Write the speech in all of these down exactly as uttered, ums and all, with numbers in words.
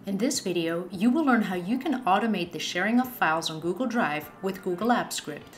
In this video, you will learn how you can automate the sharing of files on Google Drive with Google Apps Script.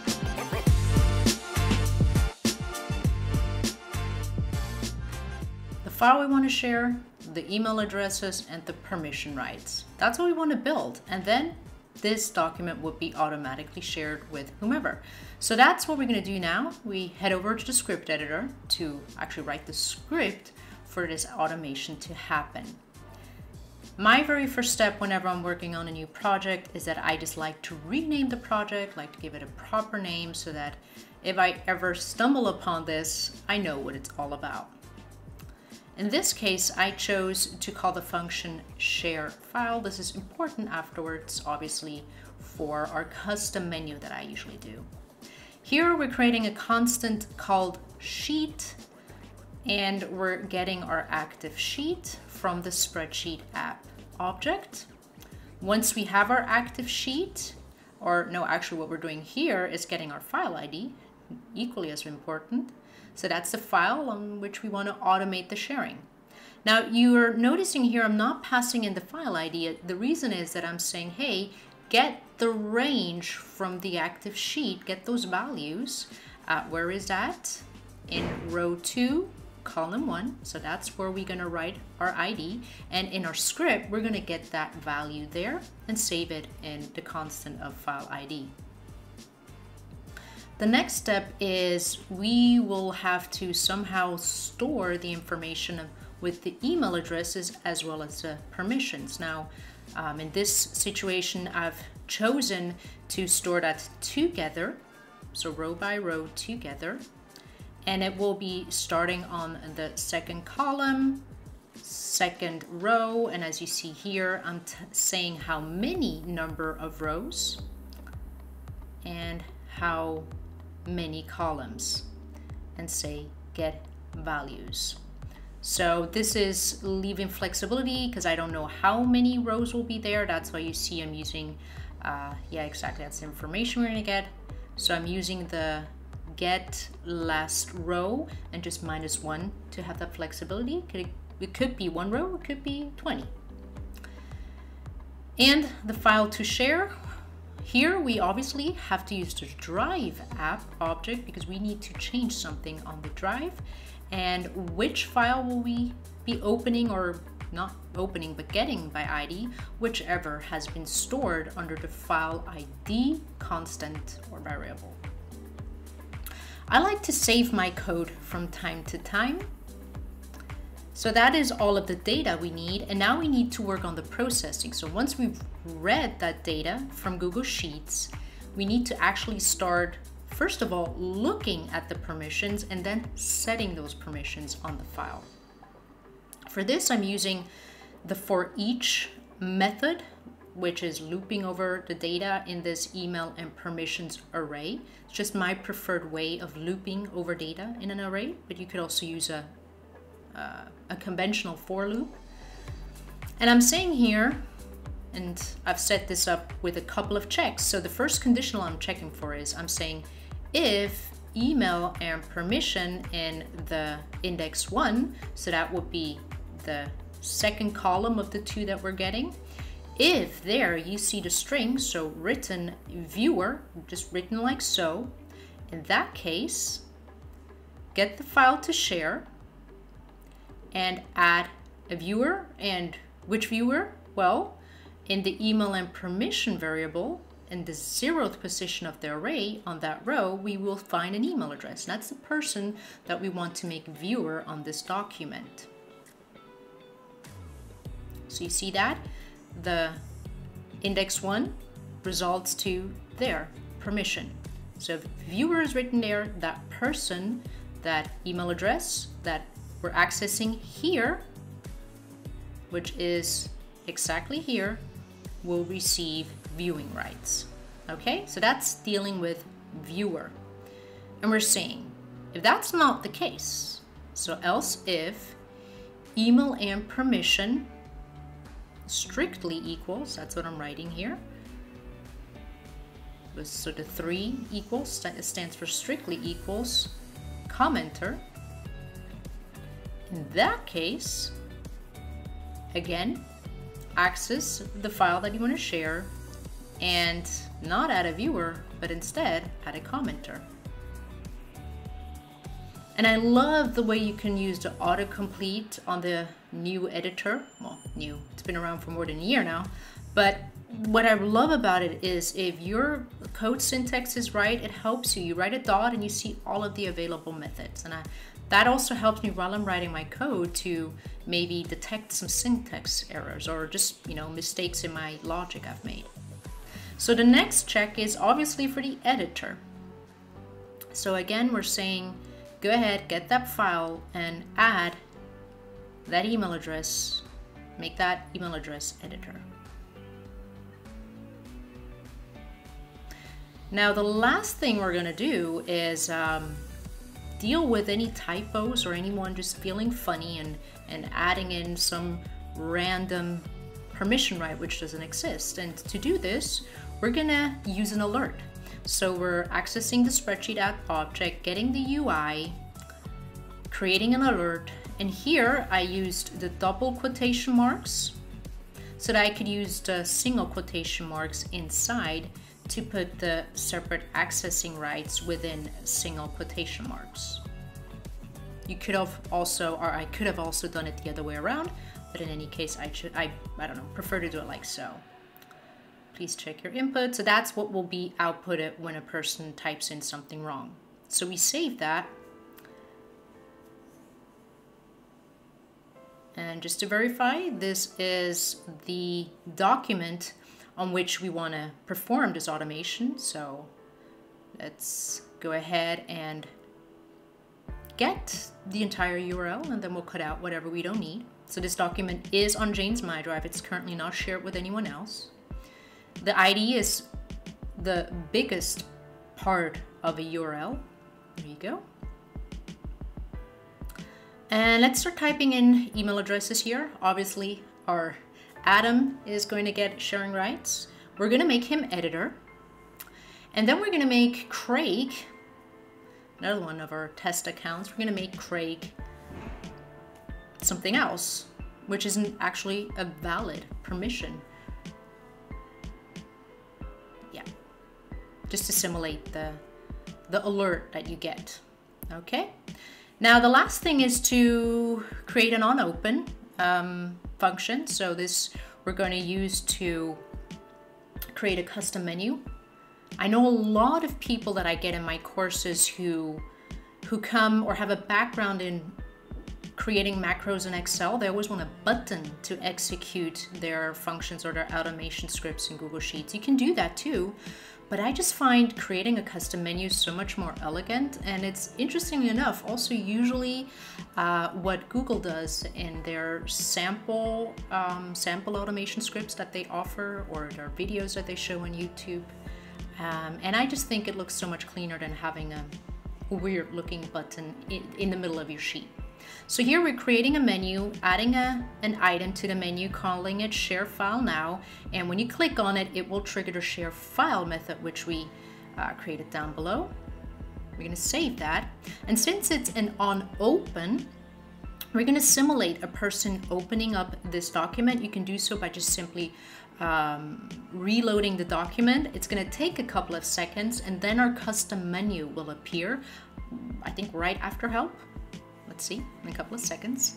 The file we want to share, the email addresses, and the permission rights. That's what we want to build. And then this document would be automatically shared with whomever. So that's what we're going to do now. We head over to the script editor to actually write the script for this automation to happen. My very first step whenever I'm working on a new project is that I just like to rename the project, like to give it a proper name so that if I ever stumble upon this, I know what it's all about. In this case, I chose to call the function share file. This is important afterwards, obviously, for our custom menu that I usually do. Here we're creating a constant called sheet, and we're getting our active sheet from the spreadsheet app object. Once we have our active sheet, or no, actually what we're doing here is getting our file I D, equally as important. So that's the file on which we want to automate the sharing. Now you're noticing here I'm not passing in the file I D. The reason is that I'm saying, hey, get the range from the active sheet, get those values. Uh, where is that? In row two, column one. So that's where we're going to write our I D. And in our script, we're going to get that value there and save it in the constant of file I D. The next step is we will have to somehow store the information with the email addresses as well as the permissions. Now, um, in this situation, I've chosen to store that together, so row by row together, and it will be starting on the second column, second row, and as you see here, I'm t saying how many number of rows and how many columns, and say get values. So this is leaving flexibility because I don't know how many rows will be there. That's why you see I'm using, uh, yeah, exactly, that's the information we're gonna get. So I'm using the get last row and just minus one to have that flexibility. It could be one row, it could be twenty. And the file to share. Here we obviously have to use the Drive app object because we need to change something on the drive. And which file will we be opening, or not opening, but getting by I D, whichever has been stored under the file I D constant or variable. I like to save my code from time to time. So that is all of the data we need, and now we need to work on the processing. So once we've read that data from Google Sheets, we need to actually start, first of all, looking at the permissions and then setting those permissions on the file. For this, I'm using the for each method, which is looping over the data in this email and permissions array. It's just my preferred way of looping over data in an array, but you could also use a Uh, a conventional for loop. And I'm saying here, and I've set this up with a couple of checks. So the first conditional I'm checking for is I'm saying if email and permission in the index one, so that would be the second column of the two that we're getting. If there you see the string, so written viewer, just written like so, in that case, get the file to share and add a viewer. And which viewer? Well, in the email and permission variable, in the zeroth position of the array on that row, we will find an email address. That's the person that we want to make viewer on this document. So you see that? The index one results to their permission. So if viewer is written there, that person, that email address that we're accessing here, which is exactly here, will receive viewing rights. Okay, so that's dealing with viewer. And we're saying, if that's not the case, so else if email and permission strictly equals, that's what I'm writing here. So the three equals, stands for strictly equals commenter. In that case, again, access the file that you want to share and not add a viewer, but instead add a commenter. And I love the way you can use the autocomplete on the new editor. Well, new, it's been around for more than a year now. But what I love about it is if your code syntax is right, it helps you. You write a dot and you see all of the available methods. And I, that also helps me while I'm writing my code to maybe detect some syntax errors or just, you know, mistakes in my logic I've made. So the next check is obviously for the editor. So again, we're saying, go ahead, get that file and add that email address, make that email address editor. Now the last thing we're gonna do is um, deal with any typos or anyone just feeling funny and, and adding in some random permission right which doesn't exist. And to do this, we're gonna use an alert. So we're accessing the spreadsheet app object, getting the U I, creating an alert, and here I used the double quotation marks so that I could use the single quotation marks inside to put the separate accessing rights within single quotation marks. You could have also, or I could have also done it the other way around, but in any case, I should, I, I don't know, prefer to do it like so. Please check your input. So that's what will be outputted when a person types in something wrong. So we save that. And just to verify, this is the document on which we want to perform this automation. So let's go ahead and get the entire U R L, and then we'll cut out whatever we don't need. So this document is on Jane's My Drive. It's currently not shared with anyone else. The I D is the biggest part of a U R L. There you go. And let's start typing in email addresses here. Obviously, our Adam is going to get sharing rights. We're going to make him editor. And then we're going to make Craig, another one of our test accounts, we're going to make Craig something else, which isn't actually a valid permission. Yeah, just to simulate the, the alert that you get. Okay. Now the last thing is to create an onOpen um, function. So this we're going to use to create a custom menu. I know a lot of people that I get in my courses who who come or have a background in creating macros in Excel. They always want a button to execute their functions or their automation scripts in Google Sheets. You can do that too, but I just find creating a custom menu so much more elegant. And it's interestingly enough also usually uh, what Google does in their sample um, sample automation scripts that they offer, or their videos that they show on YouTube. Um, and I just think it looks so much cleaner than having a weird looking button in, in the middle of your sheet. So here we're creating a menu, adding a, an item to the menu, calling it share file now. And when you click on it, it will trigger the share file method, which we uh, created down below. We're going to save that. And since it's an onOpen, we're going to simulate a person opening up this document. You can do so by just simply um, reloading the document. It's going to take a couple of seconds, and then our custom menu will appear, I think right after help. Let's see, in a couple of seconds.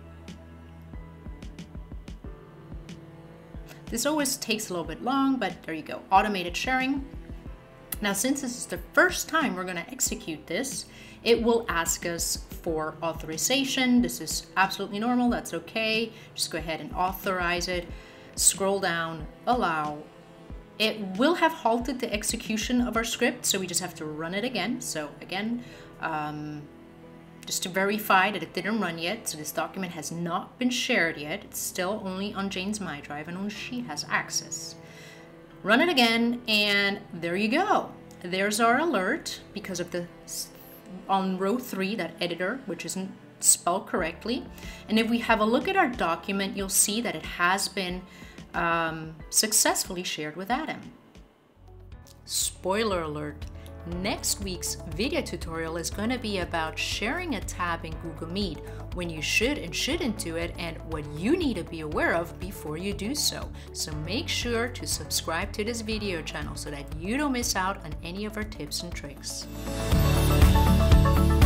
This always takes a little bit long, but there you go, automated sharing. Now, since this is the first time we're gonna execute this, it will ask us for authorization. This is absolutely normal, that's okay. Just go ahead and authorize it, scroll down, allow. It will have halted the execution of our script, so we just have to run it again. So again, um, just to verify that it didn't run yet. So this document has not been shared yet. It's still only on Jane's My Drive, and only she has access. Run it again, and there you go. There's our alert because of the, on row three, that editor, which isn't spelled correctly. And if we have a look at our document, you'll see that it has been um, successfully shared with Adam. Spoiler alert. Next week's video tutorial is going to be about sharing a tab in Google Meet, when you should and shouldn't do it, and what you need to be aware of before you do so. So make sure to subscribe to this video channel so that you don't miss out on any of our tips and tricks.